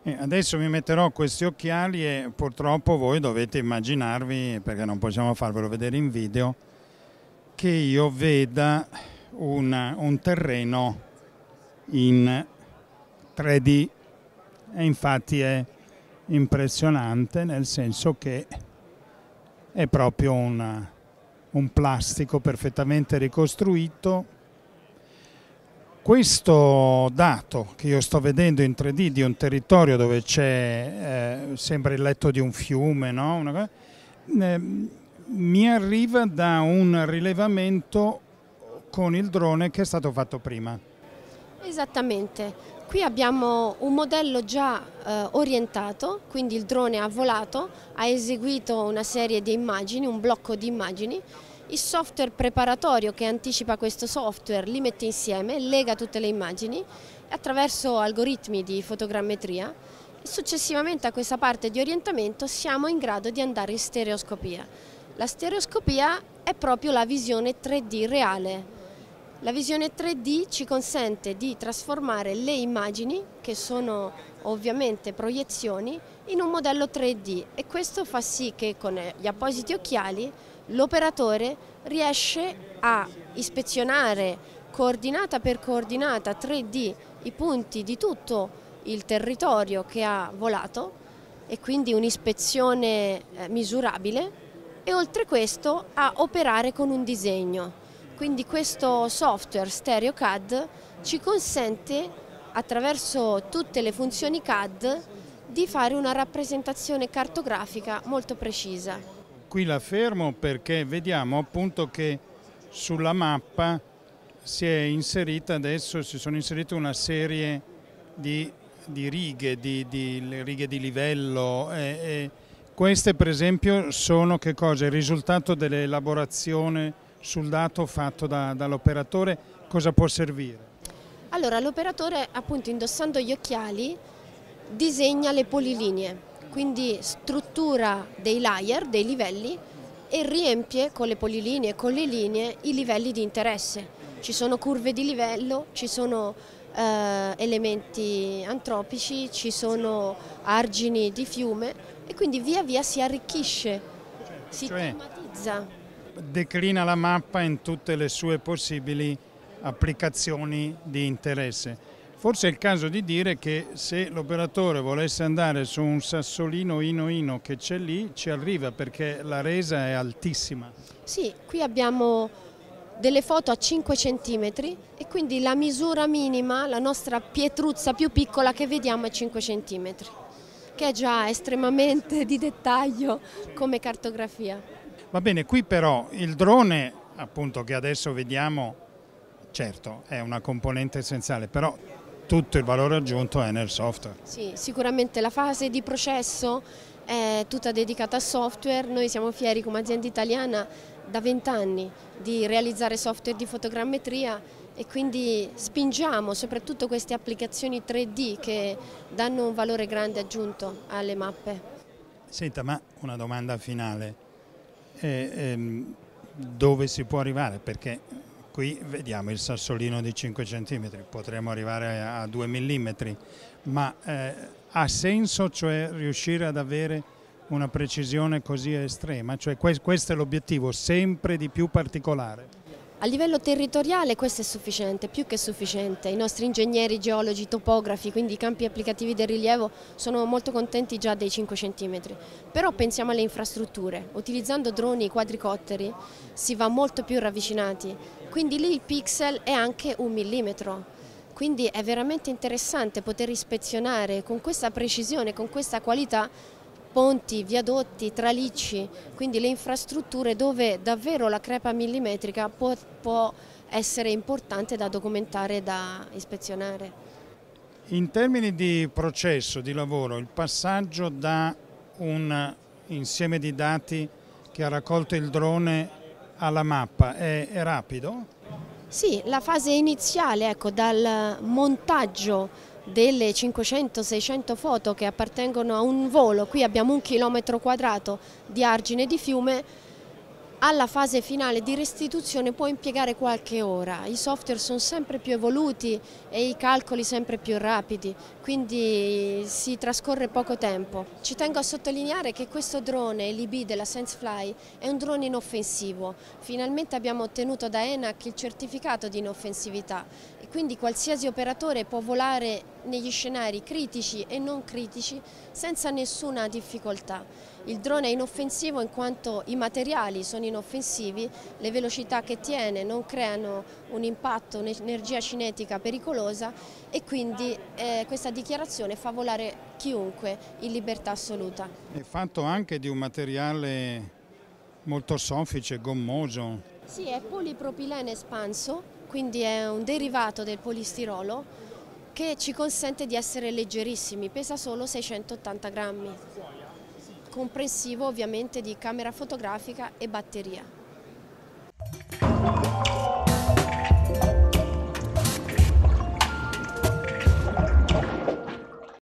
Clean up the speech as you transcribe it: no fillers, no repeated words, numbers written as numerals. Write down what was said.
Adesso mi metterò questi occhiali e purtroppo voi dovete immaginarvi, perché non possiamo farvelo vedere in video, che io veda un terreno in 3D e infatti è impressionante, nel senso che è proprio un plastico perfettamente ricostruito. Questo dato che io sto vedendo in 3D di un territorio dove c'è, sembra il letto di un fiume, no? Mi arriva da un rilevamento con il drone che è stato fatto prima. Esattamente, qui abbiamo un modello già orientato, quindi il drone ha volato, ha eseguito una serie di immagini, un blocco di immagini. Il software preparatorio che anticipa questo software li mette insieme, lega tutte le immagini attraverso algoritmi di fotogrammetria e successivamente a questa parte di orientamento siamo in grado di andare in stereoscopia. La stereoscopia è proprio la visione 3D reale. La visione 3D ci consente di trasformare le immagini, che sono ovviamente proiezioni, in un modello 3D e questo fa sì che con gli appositi occhiali l'operatore riesce a ispezionare coordinata per coordinata 3D i punti di tutto il territorio che ha volato e quindi un'ispezione misurabile e oltre questo a operare con un disegno. Quindi questo software StereoCAD ci consente attraverso tutte le funzioni CAD di fare una rappresentazione cartografica molto precisa. Qui la fermo perché vediamo appunto che sulla mappa si sono inserite una serie di righe, di righe di livello. Queste per esempio sono che cosa? Il risultato dell'elaborazione sul dato fatto dall'operatore. Cosa può servire? Allora l'operatore appunto indossando gli occhiali disegna le polilinee. Quindi struttura dei layer, dei livelli e riempie con le polilinee e con le linee i livelli di interesse. Ci sono curve di livello, ci sono elementi antropici, ci sono argini di fiume e quindi via via si arricchisce, si tematizza. Declina la mappa in tutte le sue possibili applicazioni di interesse. Forse è il caso di dire che se l'operatore volesse andare su un sassolino Ino che c'è lì, ci arriva perché la resa è altissima. Sì, qui abbiamo delle foto a 5 cm e quindi la misura minima, la nostra pietruzza più piccola che vediamo è 5 cm, che è già estremamente di dettaglio come cartografia. Va bene, qui però il drone, appunto, che adesso vediamo, certo è una componente essenziale, però tutto il valore aggiunto è nel software. Sì, sicuramente la fase di processo è tutta dedicata al software. Noi siamo fieri come azienda italiana da 20 anni di realizzare software di fotogrammetria e quindi spingiamo soprattutto queste applicazioni 3D che danno un valore grande aggiunto alle mappe. Senta, ma una domanda finale, dove si può arrivare? Perché qui vediamo il sassolino di 5 cm, potremmo arrivare a 2 mm, ma ha senso, cioè, riuscire ad avere una precisione così estrema? Cioè, questo è l'obiettivo, sempre di più particolare. A livello territoriale questo è sufficiente, più che sufficiente. I nostri ingegneri, geologi, topografi, quindi i campi applicativi del rilievo, sono molto contenti già dei 5 cm. Però pensiamo alle infrastrutture. Utilizzando droni quadricotteri si va molto più ravvicinati, quindi lì il pixel è anche 1 millimetro. Quindi è veramente interessante poter ispezionare con questa precisione, con questa qualità, ponti, viadotti, tralicci, quindi le infrastrutture dove davvero la crepa millimetrica può essere importante da documentare e da ispezionare. In termini di processo, di lavoro, il passaggio da un insieme di dati che ha raccolto il drone alla mappa è rapido? Sì, la fase iniziale, ecco, dal montaggio delle 500-600 foto che appartengono a un volo, qui abbiamo 1 chilometro quadrato di argine di fiume, alla fase finale di restituzione può impiegare qualche ora. I software sono sempre più evoluti e i calcoli sempre più rapidi, quindi si trascorre poco tempo. Ci tengo a sottolineare che questo drone, l'IB della SenseFly, è un drone inoffensivo. Finalmente abbiamo ottenuto da ENAC il certificato di inoffensività e quindi qualsiasi operatore può volare negli scenari critici e non critici senza nessuna difficoltà. Il drone è inoffensivo in quanto i materiali sono inoffensivi, le velocità che tiene non creano un impatto, un'energia cinetica pericolosa e quindi questa dichiarazione fa volare chiunque in libertà assoluta. È fatto anche di un materiale molto soffice, gommoso. Sì, è polipropilene espanso, quindi è un derivato del polistirolo che ci consente di essere leggerissimi, pesa solo 680 grammi. Comprensivo ovviamente di camera fotografica e batteria.